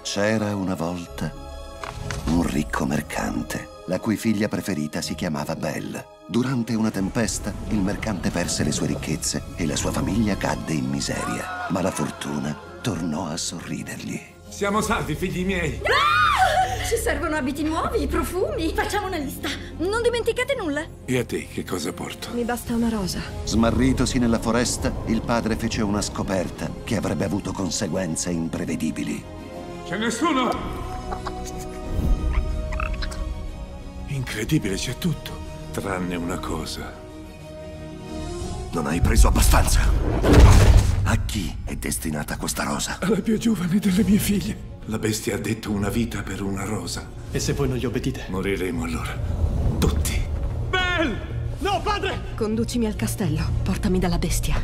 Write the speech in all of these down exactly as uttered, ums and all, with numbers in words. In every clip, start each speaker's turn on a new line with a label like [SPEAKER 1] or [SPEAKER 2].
[SPEAKER 1] C'era una volta un ricco mercante, la cui figlia preferita si chiamava Belle. Durante una tempesta, il mercante perse le sue ricchezze e la sua famiglia cadde in miseria. Ma la fortuna tornò a sorridergli.
[SPEAKER 2] Siamo salvi, figli miei!
[SPEAKER 3] Ah! Ci servono abiti nuovi, profumi.
[SPEAKER 4] Facciamo una lista. Non dimenticate nulla.
[SPEAKER 2] E a te che cosa porto?
[SPEAKER 3] Mi basta una rosa.
[SPEAKER 1] Smarritosi nella foresta, il padre fece una scoperta che avrebbe avuto conseguenze imprevedibili.
[SPEAKER 2] C'è nessuno? Incredibile, c'è tutto, tranne una cosa.
[SPEAKER 1] Non hai preso abbastanza. A chi è destinata questa rosa?
[SPEAKER 2] Alla più giovane delle mie figlie. La bestia ha detto una vita per una rosa.
[SPEAKER 5] E se voi non gli obbedite?
[SPEAKER 2] Moriremo allora. Tutti.
[SPEAKER 5] Belle! No, padre!
[SPEAKER 3] Conducimi al castello. Portami dalla bestia.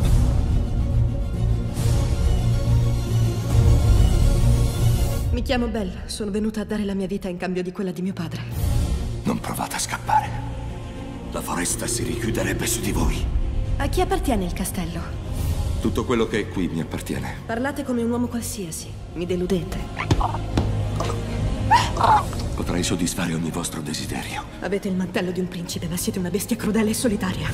[SPEAKER 3] Mi chiamo Belle. Sono venuta a dare la mia vita in cambio di quella di mio padre.
[SPEAKER 1] Non provate a scappare. La foresta si richiuderebbe su di voi.
[SPEAKER 3] A chi appartiene il castello?
[SPEAKER 1] Tutto quello che è qui mi appartiene.
[SPEAKER 3] Parlate come un uomo qualsiasi. Mi deludete.
[SPEAKER 1] Potrei soddisfare ogni vostro desiderio.
[SPEAKER 3] Avete il mantello di un principe, ma siete una bestia crudele e solitaria.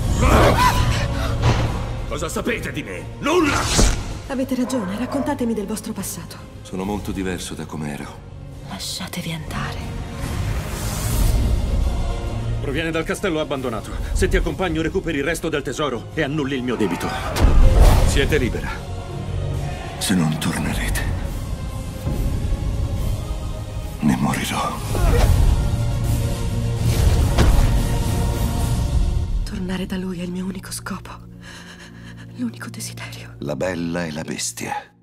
[SPEAKER 1] Cosa sapete di me? Nulla!
[SPEAKER 3] Avete ragione, raccontatemi del vostro passato.
[SPEAKER 1] Sono molto diverso da come ero.
[SPEAKER 3] Lasciatevi andare.
[SPEAKER 5] Proviene dal castello abbandonato. Se ti accompagno recuperi il resto del tesoro e annulli il mio debito. Siete libera.
[SPEAKER 1] Se non tornerete, ne morirò.
[SPEAKER 3] Tornare da lui è il mio unico scopo. L'unico desiderio.
[SPEAKER 1] La Bella e la Bestia.